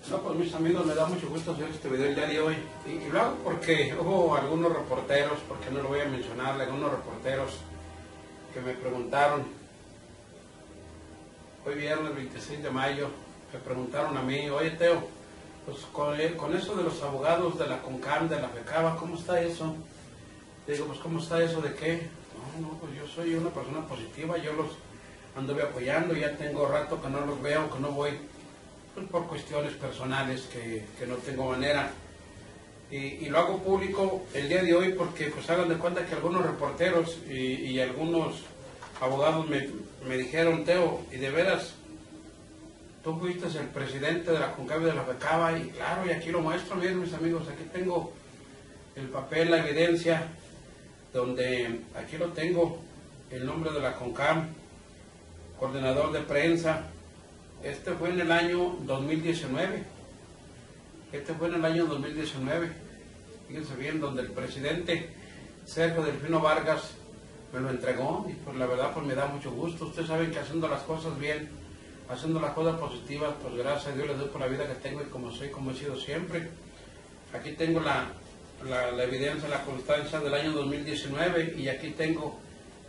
No, pues mis amigos, me da mucho gusto hacer este video el día de hoy. Y lo hago porque hubo algunos reporteros, porque no lo voy a mencionar, algunos reporteros que me preguntaron, hoy viernes 26 de mayo, me preguntaron a mí, oye Teo, pues con eso de los abogados de la CONCAM, de la FECABA, ¿cómo está eso? Le digo, pues ¿cómo está eso de qué? No, pues yo soy una persona positiva, yo los anduve apoyando, ya tengo rato que no los veo, que no voy, pues por cuestiones personales que no tengo manera. Y lo hago público el día de hoy porque pues hagan de cuenta que algunos reporteros y algunos abogados me dijeron, Teo, y de veras, tú fuiste el presidente de la CONCAB y de la FECABA, y claro, y aquí lo muestro, miren mis amigos, aquí tengo el papel, la evidencia, donde aquí lo tengo, el nombre de la CONCAM, coordinador de prensa. Este fue en el año 2019. Fíjense bien, donde el presidente Sergio Delfino Vargas me lo entregó, y pues la verdad pues me da mucho gusto. Ustedes saben que haciendo las cosas bien, haciendo las cosas positivas, pues gracias a Dios les doy por la vida que tengo y como soy, como he sido siempre. Aquí tengo la evidencia, la constancia del año 2019, y aquí tengo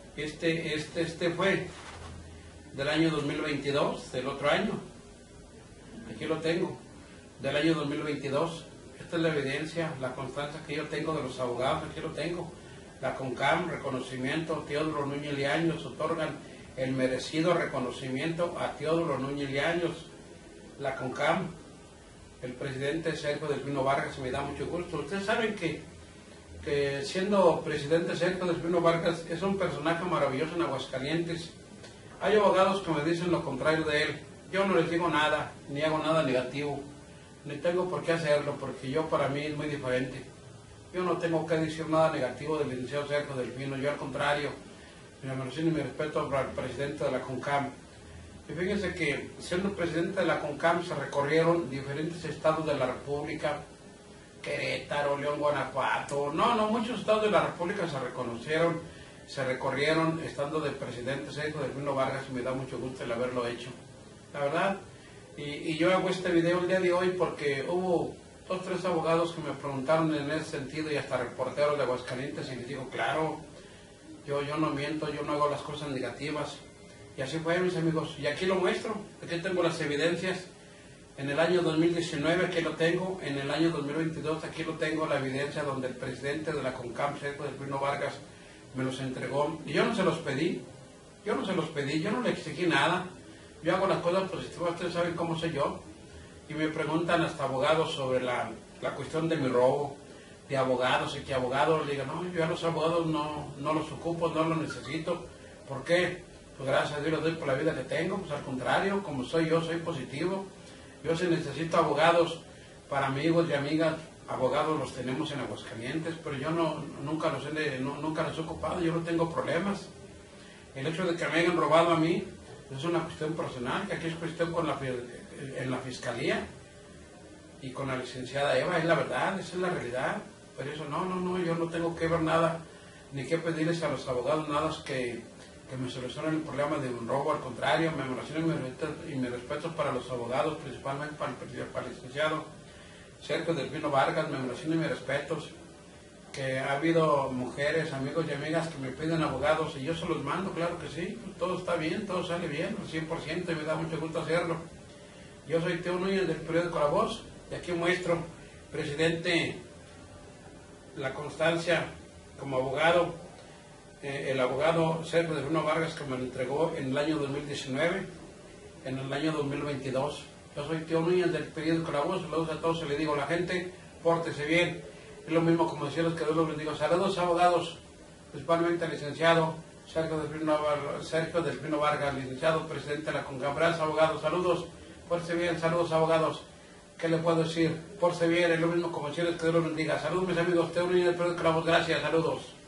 este fue del año 2022, del otro año. Aquí lo tengo, del año 2022. Esta es la evidencia, la constancia que yo tengo de los abogados, aquí lo tengo. La CONCAM, reconocimiento, Teodoro Núñez Liaños, otorgan el merecido reconocimiento a Teodoro Núñez Liaños. La CONCAM, el presidente Sergio Delfino Vargas, me da mucho gusto. Ustedes saben que siendo presidente Sergio Delfino Vargas es un personaje maravilloso en Aguascalientes. Hay abogados que me dicen lo contrario de él. Yo no les digo nada, ni hago nada negativo, ni tengo por qué hacerlo, porque yo para mí es muy diferente. Yo no tengo que decir nada negativo del licenciado Sergio Delfino, yo al contrario, mi admiración y mi respeto para el presidente de la CONCAM. Y fíjense que siendo presidente de la CONCAM se recorrieron diferentes estados de la República, Querétaro, León, Guanajuato, muchos estados de la República se recorrieron estando de presidente Sergio Delfino Vargas, y me da mucho gusto el haberlo hecho, la verdad. Y yo hago este video el día de hoy porque hubo 2 o 3 abogados que me preguntaron en ese sentido, y hasta reporteros de Aguascalientes, y les digo, claro, yo no miento, yo no hago las cosas negativas. Y así fue, mis amigos, y aquí lo muestro, aquí tengo las evidencias. En el año 2019 aquí lo tengo, en el año 2022 aquí lo tengo, la evidencia donde el presidente de la CONCAM, Sergio Delfino Vargas, me los entregó, y yo no se los pedí, yo no le exigí nada, yo hago las cosas positivas, ustedes saben cómo soy yo, y me preguntan hasta abogados sobre la cuestión de mi robo, de abogados, y que abogados, le digo, no, yo a los abogados no los ocupo, no los necesito. ¿Por qué? Pues gracias a Dios les doy por la vida que tengo, pues al contrario, como soy yo, soy positivo. Yo si necesito abogados para amigos y amigas, abogados los tenemos en Aguascalientes, pero yo nunca los he ocupado, yo no tengo problemas. El hecho de que me hayan robado a mí es una cuestión personal, que aquí es cuestión en la fiscalía y con la licenciada Eva, es la verdad, esa es la realidad. Pero eso yo no tengo que ver nada, ni que pedirles a los abogados nada que me solucionen el problema de un robo. Al contrario, mi admiración y mi respeto para los abogados, principalmente para el licenciado Sergio Delfino Vargas, mi admiración y mis respetos, que ha habido mujeres, amigos y amigas que me piden abogados y yo se los mando, claro que sí, todo está bien, todo sale bien, al 100%, y me da mucho gusto hacerlo. Yo soy Teo Núñez del periódico La Voz, y aquí muestro, presidente, la constancia como abogado, el abogado Sergio Delfino Vargas, que me lo entregó en el año 2019, en el año 2022. Yo soy Teo Núñez del periódico La Voz, saludos a todos y le digo a la gente, pórtese bien. Es lo mismo como decirles que Dios los bendiga. Saludos abogados, principalmente al licenciado Sergio Delfino Vargas, licenciado presidente de la CONCAM. Abogados, saludos, pórtese bien, saludos abogados. ¿Qué le puedo decir? Pórtese bien, es lo mismo como decirles que Dios los bendiga. Saludos mis amigos, Teo Núñez del periódico La Voz, gracias, saludos.